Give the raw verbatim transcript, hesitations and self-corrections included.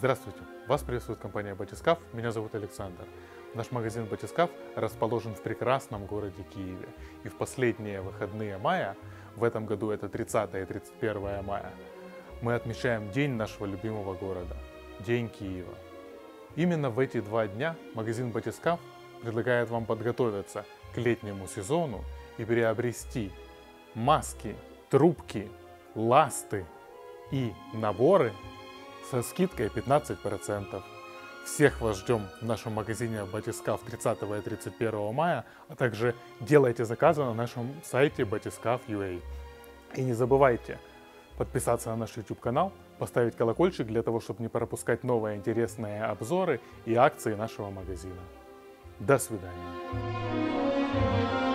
Здравствуйте! Вас приветствует компания Батискаф. Меня зовут Александр. Наш магазин Батискаф расположен в прекрасном городе Киеве. И в последние выходные мая, в этом году это тридцатое и тридцать первое мая, мы отмечаем день нашего любимого города – День Киева. Именно в эти два дня магазин Батискаф предлагает вам подготовиться к летнему сезону и приобрести маски, трубки, ласты и наборы со скидкой пятнадцать процентов. Всех вас ждем в нашем магазине Батискаф тридцатого и тридцать первого мая, а также делайте заказы на нашем сайте батискаф точка ю а. И не забывайте подписаться на наш YouTube канал, поставить колокольчик для того, чтобы не пропускать новые интересные обзоры и акции нашего магазина. До свидания!